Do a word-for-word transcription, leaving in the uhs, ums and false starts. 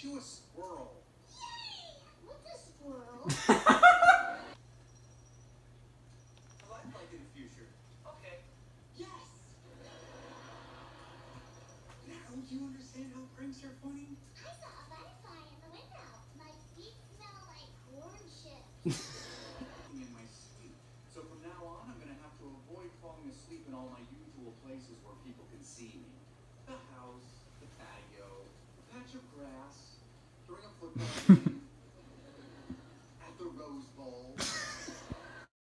you a squirrel. Yay! What's a squirrel? I'd like in the future. Okay. Yes! Now do you understand how pranks are funny? I saw a butterfly in the window. My feet smell like corn chips. In my sleep. So from now on, I'm going to have to avoid falling asleep in all my usual places where people can see me. The house, the patio, the patch of grass, during a football game, at the Rose Bowl.